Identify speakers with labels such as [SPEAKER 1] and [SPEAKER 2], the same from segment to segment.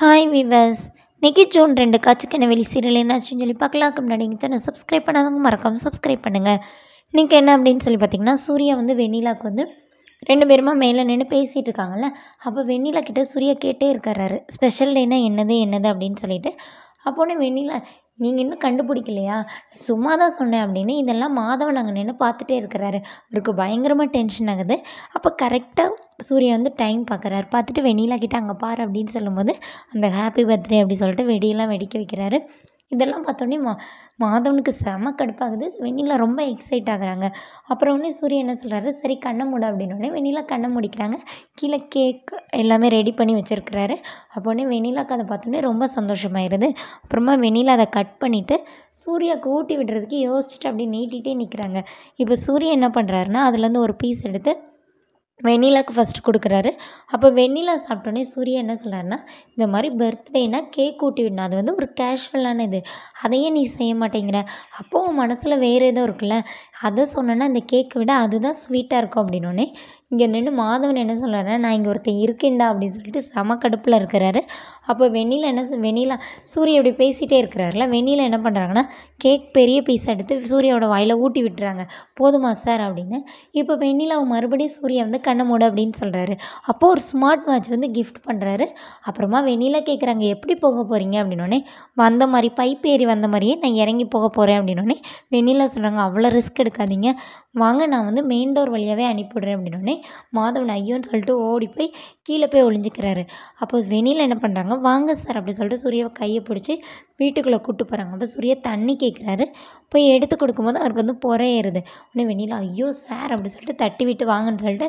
[SPEAKER 1] Hi viewers, இன்னைக்கு June 2 காட்சிக்கான வெளி சீரியல் என்னாச்சுன்னு சொல்லி பார்க்கலாக்கு முன்னாடி எங்கள் சேனல் சப்ஸ்கிரைப் பண்ணாதவங்க மறக்காமல் சப்ஸ்கிரைப் பண்ணுங்கள். இன்றைக்கி என்ன அப்படின்னு சொல்லி பார்த்தீங்கன்னா, சூர்யா வந்து வெண்ணிலாவுக்கு வந்து 2 பேருமா மேலே நின்று பேசிகிட்டு இருக்காங்கல்ல. அப்போ வெண்ணிலா கிட்ட சூர்யா கேட்டே இருக்காரு, ஸ்பெஷல் டேனா என்னது என்னது அப்படின்னு சொல்லிட்டு. அப்போனே வெண்ணிலா, நீங்கள் இன்னும் கண்டுபிடிக்கலையா, சும்மா தான் சொன்னேன் அப்படின்னு இதெல்லாம் மாதவன் அங்கே நின்று பார்த்துட்டே இருக்கிறாரு. அவருக்கு பயங்கரமாக டென்ஷன் ஆகுது. அப்போ கரெக்டாக சூர்யா வந்து டைம் பார்க்குறாரு. பார்த்துட்டு வெண்ணிலா கிட்ட அங்கே பாரு அப்படின்னு சொல்லும்போது அந்த ஹாப்பி பர்த்டே அப்படி சொல்லிட்டு வெடியெல்லாம் வெடிக்க வைக்கிறாரு. இதெல்லாம் பார்த்தோன்னே மாதவனுக்கு செம கடுப்பாகுது. வெண்ணிலா ரொம்ப எக்ஸைட் ஆகுறாங்க. அப்புறம் உடனே சூர்யா என்ன சொல்கிறாரு, சரி கண்ணை மூட அப்படின்னோடனே வெண்ணிலா கண்ணை முடிக்கிறாங்க. கீழே கேக் எல்லாமே ரெடி பண்ணி வச்சுருக்கிறாரு. அப்போ உடனே வெண்ணிலாக்கு அதை பார்த்தோன்னே ரொம்ப சந்தோஷமாயிருது. அப்புறமா வெண்ணிலா அதை கட் பண்ணிவிட்டு சூர்யாவுக்கு ஊட்டி விடுறதுக்கு யோசிச்சுட்டு அப்படி நீட்டிகிட்டே நிற்கிறாங்க. இப்போ சூர்யா என்ன பண்ணுறாருன்னா, அதுலேருந்து ஒரு பீஸ் எடுத்து வெண்ணிலாவுக்கு ஃபஸ்ட்டு கொடுக்குறாரு. அப்போ வெண்ணிலா சாப்பிட்டோன்னே சூர்யா என்ன சொல்கிறாருன்னா, இந்த மாதிரி பர்த்டேனா கேக் ஊட்டி விடணும், அது வந்து ஒரு கேஷுவலான இது, அதையே நீ செய்ய மாட்டேங்கிற. அப்போது உன் மனசில் வேறு ஏதோ இருக்குல்ல, அதை சொன்னேன்னா அந்த கேக்கை விட அதுதான் ஸ்வீட்டாக இருக்கும் அப்படின்னோடனே இங்கே நின்று மாதவன் என்ன சொல்கிறாருன்னா, நான் இங்கே ஒருத்தன் இருக்கேன்டா அப்படின்னு சொல்லிட்டு செம கடுப்பில் இருக்கிறாரு. அப்போ வெண்ணிலா சூர்யா இப்படி பேசிகிட்டே இருக்கிறாருல, வெண்ணிலா என்ன பண்ணுறாங்கன்னா, கேக் பெரிய பீஸ் எடுத்து சூர்யாவோட வாயில் ஊட்டி விட்டுறாங்க. போதுமா சார் அப்படின்னு. இப்போ வெண்ணிலாவை மறுபடியும் சூர்யா வந்து கண்ணை மூடு அப்படின்னு சொல்கிறாரு. அப்போது ஒரு ஸ்மார்ட் வாட்ச் வந்து கிஃப்ட் பண்ணுறாரு. அப்புறமா வெண்ணிலா கேட்குறாங்க, எப்படி போக போகிறீங்க அப்படின்னோடனே, வந்த மாதிரி பைப் ஏறி வந்த மாதிரியே நான் இறங்கி போக போகிறேன் அப்படின்னோடனே வெண்ணிலா சொல்கிறாங்க, அவ்வளோ ரிஸ்க் எடுக்காதீங்க, வாங்க நான் வந்து மெயின் டோர் வழியாகவே அனுப்பிவிடுறேன் அப்படின்னோடனே மாதவன் ஐயோன்னு சொல்லிட்டு ஓடி போய் கீழே போய் ஒளிஞ்சிக்கிறாரு. அப்போ வெண்ணிலா என்ன பண்ணுறாங்க, வாங்க சார் அப்படி சொல்லிட்டு சூர்யாவை கையை பிடிச்சி வீட்டுக்குள்ளே கூப்பிட்டு போகிறாங்க. அப்போ சூர்யா தண்ணி கேட்குறாரு. போய் எடுத்து கொடுக்கும்போது அவருக்கு வந்து பொறை ஏறுது. உடனே வெண்ணிலா ஐயோ சார் அப்படி சொல்லிட்டு தட்டி விட்டு வாங்கன்னு சொல்லிட்டு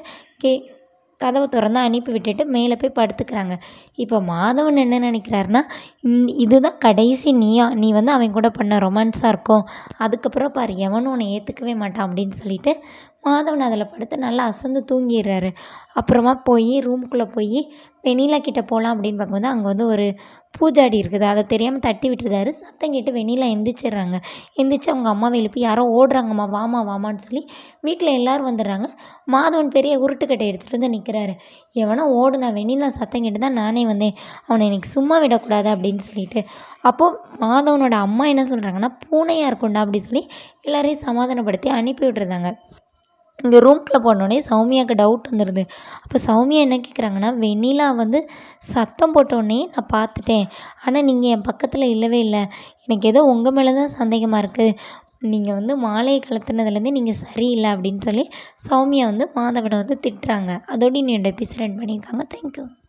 [SPEAKER 1] கதவை திறந்து அனுப்பி விட்டுட்டு மேலே போய் படுத்துக்கிறாங்க. இப்போ மாதவன் என்ன நினைக்கிறாருன்னா, இதுதான் கடைசி நீ வந்து அவன் கூட பண்ண ரொமான்ஸாக இருக்கும், அதுக்கப்புறம் பாரு எவனும் உன்னை ஏற்றுக்கவே மாட்டான் அப்படின்னு சொல்லிட்டு மாதவன் அதில் படுத்து நல்லா அசந்து தூங்கிடுறாரு. அப்புறமா போய் ரூமுக்குள்ளே போய் வெண்ணிலா கிட்டே போகலாம் அப்படின்னு பார்க்கும்போது அங்கே வந்து ஒரு பூஜாடி இருக்குது, அதை தெரியாமல் தட்டி விட்டுருந்தாரு. சத்தம் கேட்டு வெண்ணிலா எந்திரிச்சிடுறாங்க. எந்திரிச்சு அவங்க அம்மாவை எழுப்பி யாரோ ஓடுறாங்கம்மா வாமா வாமான்னு சொல்லி வீட்டில் எல்லோரும் வந்துடுறாங்க. மாதவன் பெரிய உருட்டுக்கட்டை எடுத்துகிட்டு வந்து நிற்கிறாரு. எவனோ ஓடுனா, வெண்ணிலா சத்தம் கேட்டு தான் நானே வந்தேன், அவனை எனக்கு சும்மா விடக்கூடாது அப்படின்னு சொல்லிட்டு. அப்போது மாதவனோட அம்மா என்ன சொல்கிறாங்கன்னா, பூனையாக இருக்கும்டா அப்படி சொல்லி எல்லாரையும் சமாதானப்படுத்தி அனுப்பி விட்டுருந்தாங்க. இங்கே ரூம்குள்ளே போனோடனே சௌமியாவுக்கு டவுட் வந்துடுது. அப்போ சௌமியா என்ன கேட்குறாங்கன்னா, வெண்ணிலா வந்து சத்தம் போட்டோடனே நான் பார்த்துட்டேன், ஆனால் நீங்கள் என் பக்கத்தில் இல்லவே இல்லை, எனக்கு ஏதோ உங்கள் மேலே தான் சந்தேகமாக இருக்குது, நீங்கள் வந்து மாலையை கலத்துனதுலேருந்து நீங்கள் சரியில்லை அப்படின்னு சொல்லி சௌமியா வந்து மாதவனை வந்து திட்டுறாங்க. அதோடு என்னோட எபிசோட் பண்ணியிருக்காங்க. தேங்க்யூ.